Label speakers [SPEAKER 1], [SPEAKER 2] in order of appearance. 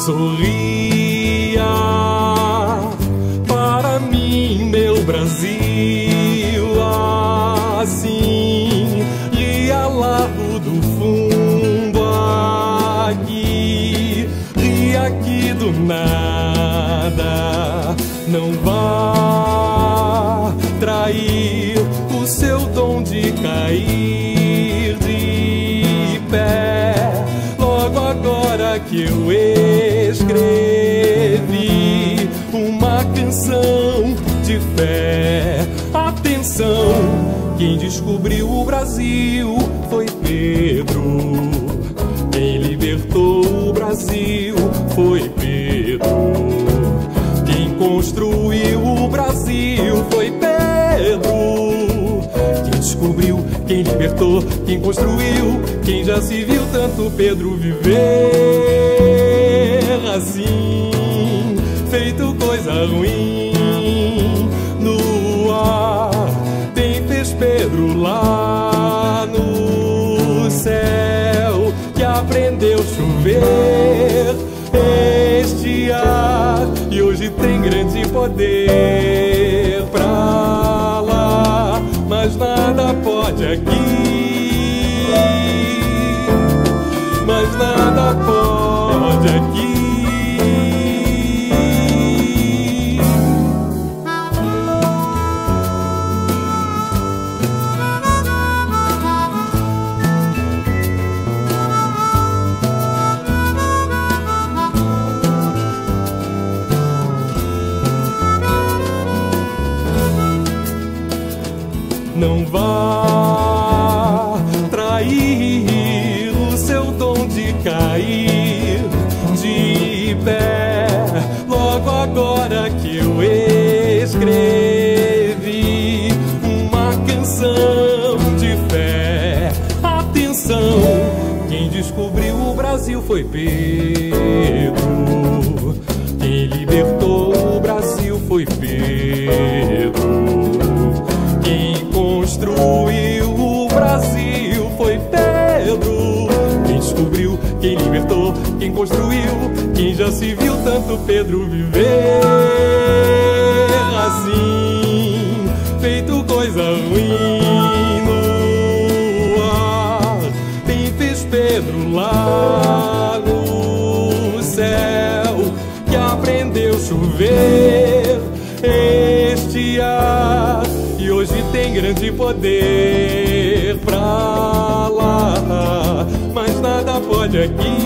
[SPEAKER 1] Sorria para mim, meu Brasil, assim, ria largo do fundo aqui, ria aqui do nada. Não vá trair o seu dom de cair de pé, logo agora que eu escrevi uma canção de fé. Atenção, quem descobriu o Brasil foi Pedro. Quem libertou o Brasil foi Pedro. Quem construiu o Brasil foi Pedro. Quem descobriu, quem libertou, quem construiu, quem já se viu tanto Pedro viver assim, feito coisa ruim no ar. Quem fez Pedro lá no céu, que aprendeu a chover este ar, e hoje tem grande poder pra lá, mas nada pode aqui, mas nada pode aqui. Não vá trair o seu dom de cair de pé, logo agora que eu escrevi uma canção de fé. Atenção, quem descobriu o Brasil foi Pedro. Quem libertou o Brasil foi Pedro. Construiu o Brasil foi Pedro. Quem descobriu, quem libertou, quem construiu, quem já se viu tanto Pedro viver assim, feito coisa ruim no ar. Quem fez Pedro lá no céu, que aprendeu a chover este ar, e hoje tem grande poder pra lá, mas nada pode aqui,